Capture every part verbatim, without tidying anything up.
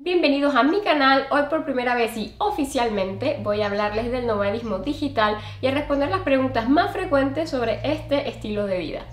Bienvenidos a mi canal. Hoy por primera vez y oficialmente voy a hablarles del nomadismo digital y a responder las preguntas más frecuentes sobre este estilo de vida.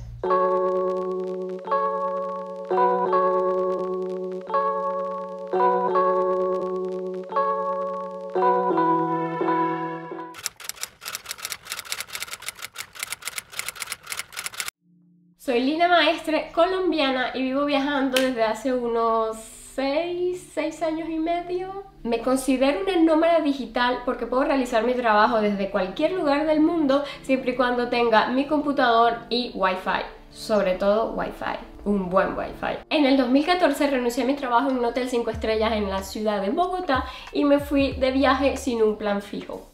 Soy Lina Maestre, colombiana, y vivo viajando desde hace unos seis años y medio. Me considero una nómada digital porque puedo realizar mi trabajo desde cualquier lugar del mundo siempre y cuando tenga mi computador y Wi-Fi, sobre todo Wi-Fi, un buen Wi-Fi. En el dos mil catorce renuncié a mi trabajo en un hotel cinco estrellas en la ciudad de Bogotá y me fui de viaje sin un plan fijo.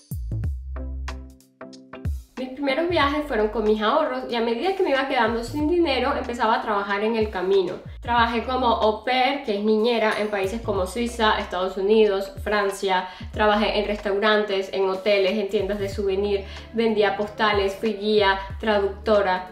Mis primeros viajes fueron con mis ahorros y a medida que me iba quedando sin dinero empezaba a trabajar en el camino. Trabajé como au pair, que es niñera, en países como Suiza, Estados Unidos, Francia. Trabajé en restaurantes, en hoteles, en tiendas de souvenir, vendía postales, fui guía, traductora.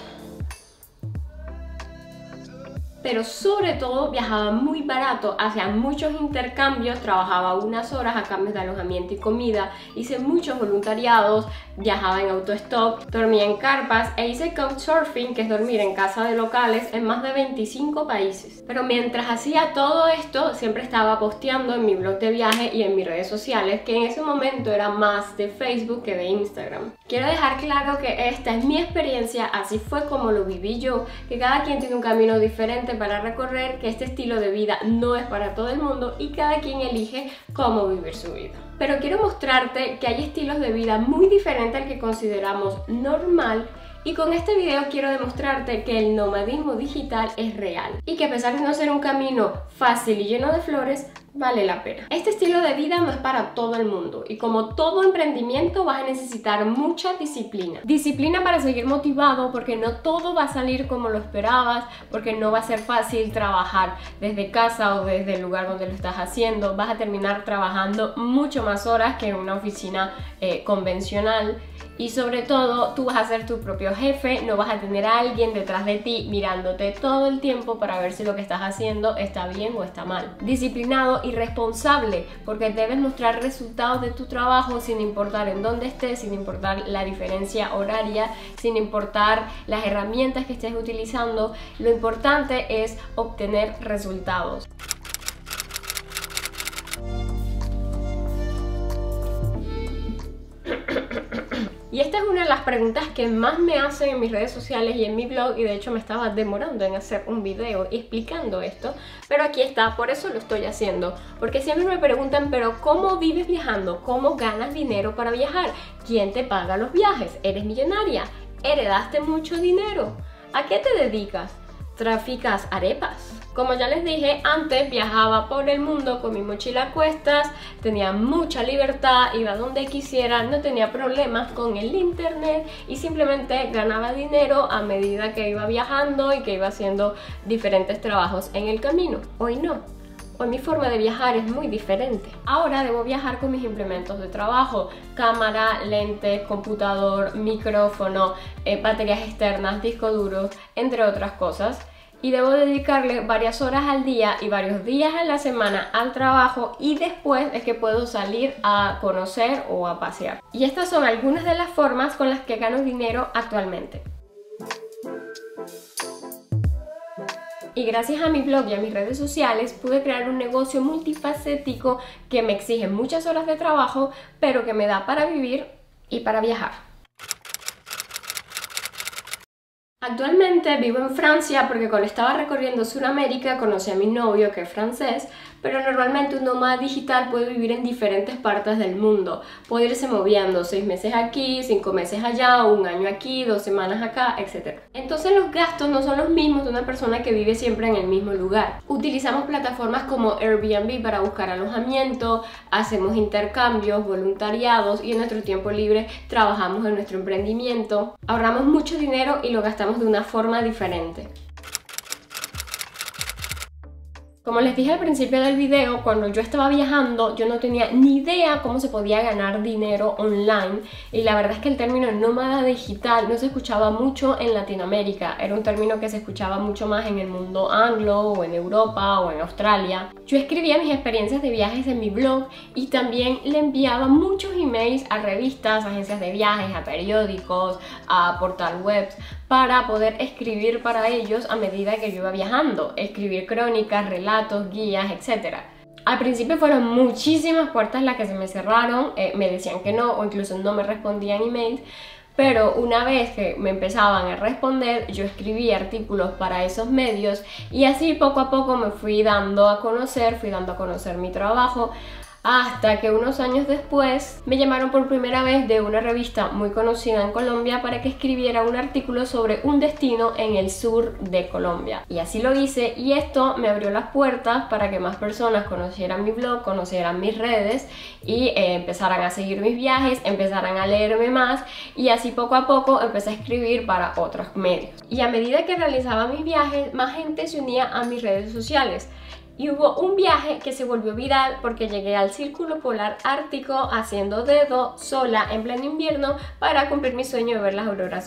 Pero sobre todo viajaba muy barato, hacía muchos intercambios, trabajaba unas horas a cambio de alojamiento y comida, hice muchos voluntariados, viajaba en autostop, dormía en carpas e hice couchsurfing, que es dormir en casa de locales, en más de veinticinco países. Pero mientras hacía todo esto, siempre estaba posteando en mi blog de viaje y en mis redes sociales, que en ese momento era más de Facebook que de Instagram. Quiero dejar claro que esta es mi experiencia, así fue como lo viví yo, que cada quien tiene un camino diferente para recorrer, que este estilo de vida no es para todo el mundo y cada quien elige cómo vivir su vida. Pero quiero mostrarte que hay estilos de vida muy diferentes al que consideramos normal, y con este video quiero demostrarte que el nomadismo digital es real y que a pesar de no ser un camino fácil y lleno de flores, vale la pena. Este estilo de vida no es para todo el mundo y como todo emprendimiento vas a necesitar mucha disciplina. Disciplina para seguir motivado, porque no todo va a salir como lo esperabas, porque no va a ser fácil trabajar desde casa o desde el lugar donde lo estás haciendo. Vas a terminar trabajando mucho más horas que en una oficina eh, convencional. Y sobre todo, tú vas a ser tu propio jefe, no vas a tener a alguien detrás de ti mirándote todo el tiempo para ver si lo que estás haciendo está bien o está mal. Disciplinado y responsable, porque debes mostrar resultados de tu trabajo sin importar en dónde estés, sin importar la diferencia horaria, sin importar las herramientas que estés utilizando. Lo importante es obtener resultados. Y esta es una de las preguntas que más me hacen en mis redes sociales y en mi blog, y de hecho me estaba demorando en hacer un video explicando esto, pero aquí está, por eso lo estoy haciendo, porque siempre me preguntan, pero ¿cómo vives viajando? ¿Cómo ganas dinero para viajar? ¿Quién te paga los viajes? ¿Eres millonaria? ¿Heredaste mucho dinero? ¿A qué te dedicas? ¿Traficas arepas? Como ya les dije, antes viajaba por el mundo con mi mochila a cuestas, tenía mucha libertad, iba donde quisiera, no tenía problemas con el internet y simplemente ganaba dinero a medida que iba viajando y que iba haciendo diferentes trabajos en el camino. Hoy no. Hoy mi forma de viajar es muy diferente. Ahora debo viajar con mis implementos de trabajo: cámara, lentes, computador, micrófono, eh, baterías externas, disco duro, entre otras cosas. Y debo dedicarle varias horas al día y varios días a la semana al trabajo, y después es que puedo salir a conocer o a pasear. Y estas son algunas de las formas con las que gano dinero actualmente. Y gracias a mi blog y a mis redes sociales pude crear un negocio multifacético que me exige muchas horas de trabajo, pero que me da para vivir y para viajar. Actualmente vivo en Francia porque cuando estaba recorriendo Sudamérica conocí a mi novio, que es francés, pero normalmente un nómada digital puede vivir en diferentes partes del mundo. Puede irse moviendo seis meses aquí, cinco meses allá, un año aquí, dos semanas acá, etcétera. Entonces los gastos no son los mismos de una persona que vive siempre en el mismo lugar. Utilizamos plataformas como Airbnb para buscar alojamiento, hacemos intercambios, voluntariados y en nuestro tiempo libre trabajamos en nuestro emprendimiento. Ahorramos mucho dinero y lo gastamos de una forma diferente. Como les dije al principio del video, cuando yo estaba viajando yo no tenía ni idea cómo se podía ganar dinero online, y la verdad es que el término nómada digital no se escuchaba mucho en Latinoamérica, era un término que se escuchaba mucho más en el mundo anglo o en Europa o en Australia. Yo escribía mis experiencias de viajes en mi blog y también le enviaba muchos emails a revistas, agencias de viajes, a periódicos, a portal webs, para poder escribir para ellos a medida que yo iba viajando, escribir crónicas, relatos, guías, etcétera. Al principio fueron muchísimas puertas las que se me cerraron, eh, me decían que no o incluso no me respondían emails, pero una vez que me empezaban a responder, yo escribía artículos para esos medios y así poco a poco me fui dando a conocer, fui dando a conocer mi trabajo, hasta que unos años después me llamaron por primera vez de una revista muy conocida en Colombia para que escribiera un artículo sobre un destino en el sur de Colombia. Y así lo hice, y esto me abrió las puertas para que más personas conocieran mi blog, conocieran mis redes y eh, empezaran a seguir mis viajes, empezaran a leerme más, y así poco a poco empecé a escribir para otros medios. Y a medida que realizaba mis viajes, más gente se unía a mis redes sociales. Y hubo un viaje que se volvió viral porque llegué al Círculo Polar Ártico haciendo dedo sola en pleno invierno para cumplir mi sueño de ver las auroras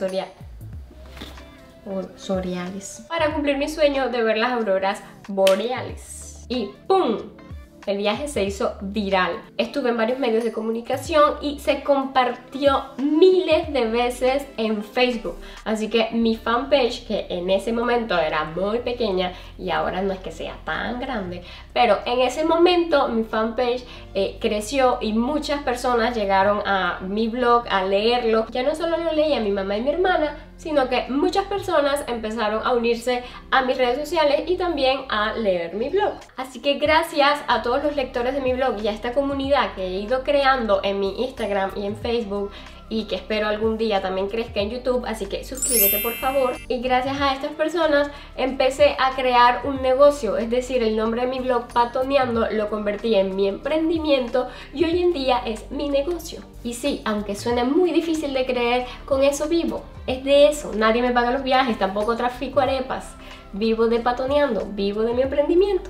boreales. Para cumplir mi sueño de ver las auroras boreales. Y ¡pum! El viaje se hizo viral. Estuve en varios medios de comunicación y se compartió miles de veces en Facebook. Así que mi fanpage, que en ese momento era muy pequeña y ahora no es que sea tan grande, pero en ese momento mi fanpage eh, creció y muchas personas llegaron a mi blog a leerlo. Ya no solo lo leía mi mamá y mi hermana, sino que muchas personas empezaron a unirse a mis redes sociales y también a leer mi blog. Así que gracias a todos los lectores de mi blog y a esta comunidad que he ido creando en mi Instagram y en Facebook, y que espero algún día también crezca en YouTube, así que suscríbete por favor. Y gracias a estas personas empecé a crear un negocio, es decir, el nombre de mi blog Patoneando lo convertí en mi emprendimiento y hoy en día es mi negocio. Y sí, aunque suene muy difícil de creer, con eso vivo, es de eso. Nadie me paga los viajes, tampoco trafico arepas, vivo de Patoneando, vivo de mi emprendimiento.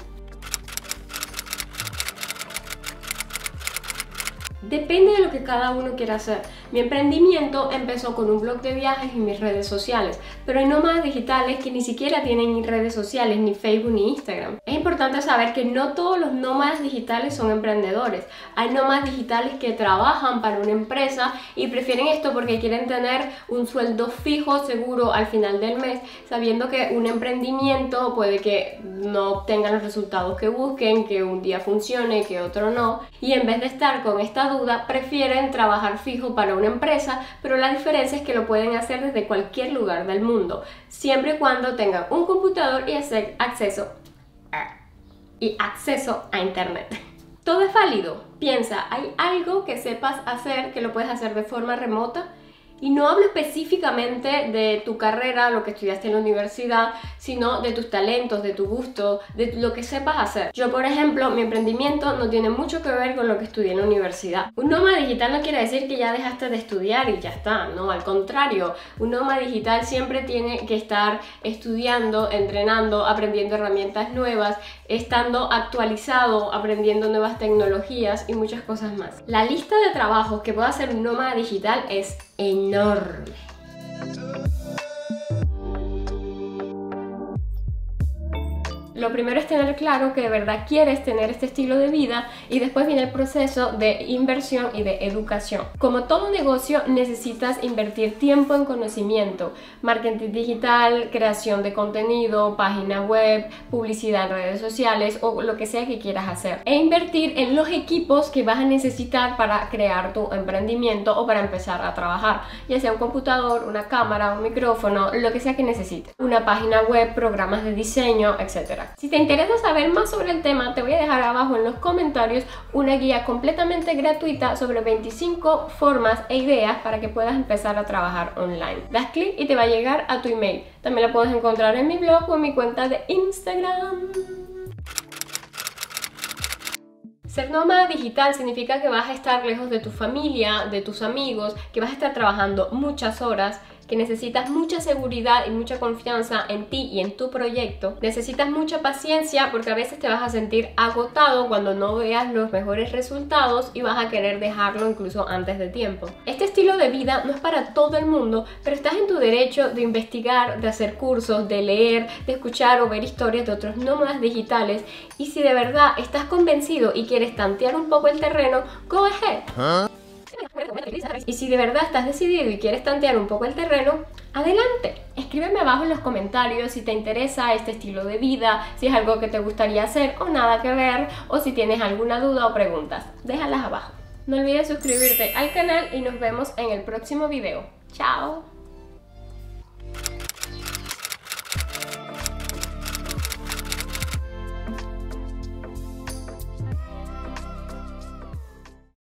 Depende de lo que cada uno quiera hacer. Mi emprendimiento empezó con un blog de viajes y mis redes sociales, pero hay nómadas digitales que ni siquiera tienen ni redes sociales, ni Facebook, ni Instagram. Es importante saber que no todos los nómadas digitales son emprendedores. Hay nómadas digitales que trabajan para una empresa y prefieren esto porque quieren tener un sueldo fijo, seguro al final del mes, sabiendo que un emprendimiento puede que no obtengan los resultados que busquen, que un día funcione, que otro no, y en vez de estar con esta duda, prefieren trabajar fijo para una empresa, pero la diferencia es que lo pueden hacer desde cualquier lugar del mundo, siempre y cuando tengan un computador y hacer acceso a, y acceso a internet. Todo es válido. Piensa, ¿hay algo que sepas hacer que lo puedes hacer de forma remota? Y no hablo específicamente de tu carrera, lo que estudiaste en la universidad, sino de tus talentos, de tu gusto, de lo que sepas hacer. Yo, por ejemplo, mi emprendimiento no tiene mucho que ver con lo que estudié en la universidad. Un nómada digital no quiere decir que ya dejaste de estudiar y ya está, no, al contrario. Un nómada digital siempre tiene que estar estudiando, entrenando, aprendiendo herramientas nuevas, estando actualizado, aprendiendo nuevas tecnologías y muchas cosas más. La lista de trabajos que puede hacer un nómada digital es enorme. Lo primero es tener claro que de verdad quieres tener este estilo de vida y después viene el proceso de inversión y de educación. Como todo negocio necesitas invertir tiempo en conocimiento, marketing digital, creación de contenido, página web, publicidad en redes sociales o lo que sea que quieras hacer. E invertir en los equipos que vas a necesitar para crear tu emprendimiento o para empezar a trabajar, ya sea un computador, una cámara, un micrófono, lo que sea que necesites. Una página web, programas de diseño, etcétera. Si te interesa saber más sobre el tema, te voy a dejar abajo en los comentarios una guía completamente gratuita sobre veinticinco formas e ideas para que puedas empezar a trabajar online. Das clic y te va a llegar a tu email. También la puedes encontrar en mi blog o en mi cuenta de Instagram. Ser nómada digital significa que vas a estar lejos de tu familia, de tus amigos, que vas a estar trabajando muchas horas, que necesitas mucha seguridad y mucha confianza en ti y en tu proyecto. Necesitas mucha paciencia porque a veces te vas a sentir agotado cuando no veas los mejores resultados y vas a querer dejarlo incluso antes de tiempo. Este estilo de vida no es para todo el mundo, pero estás en tu derecho de investigar, de hacer cursos, de leer, de escuchar o ver historias de otros nómadas digitales, y si de verdad estás convencido y quieres tantear un poco el terreno, go ahead. ¿Ah? Y si de verdad estás decidido y quieres tantear un poco el terreno, adelante. Escríbeme abajo en los comentarios si te interesa este estilo de vida, si es algo que te gustaría hacer o nada que ver, o si tienes alguna duda o preguntas. Déjalas abajo. No olvides suscribirte al canal y nos vemos en el próximo video. ¡Chao!